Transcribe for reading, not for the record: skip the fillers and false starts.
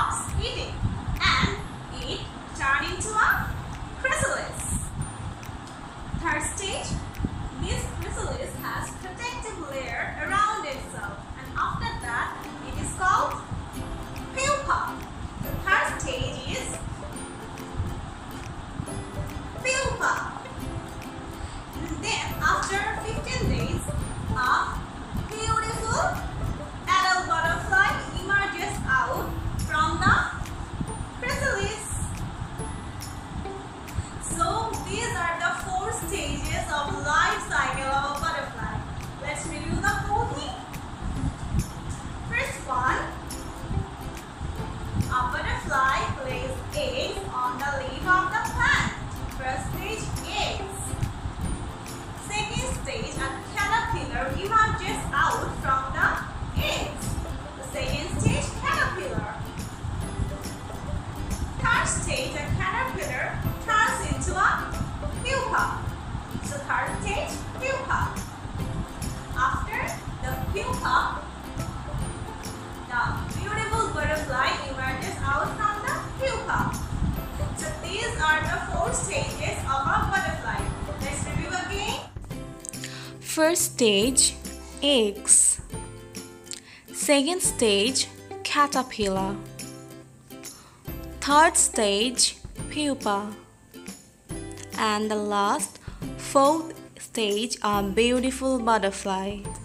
stops eating and it turns into a chrysalis. Third stage, this chrysalis has protective layer around itself, and after that it is called pupa. The third stage is pupa. And then after 15 days, a beautiful adult butterfly emerges out from the chrysalis. So these are the 4 stages of life cycle of a butterfly. Let's review the whole thing. First one, a butterfly lays eggs on the leaf of the plant. First stage, eggs. Second stage, a caterpillar emerges out from the eggs. The second stage, caterpillar. Third stage, a caterpillar turns into a pupa. So third stage, pupa. After the pupa, the beautiful butterfly emerges out from the pupa. So these are the 4 stages of a butterfly. Let's review again. First stage, eggs. Second stage, caterpillar. Third stage, pupa. And the last, 4th stage, a beautiful butterfly.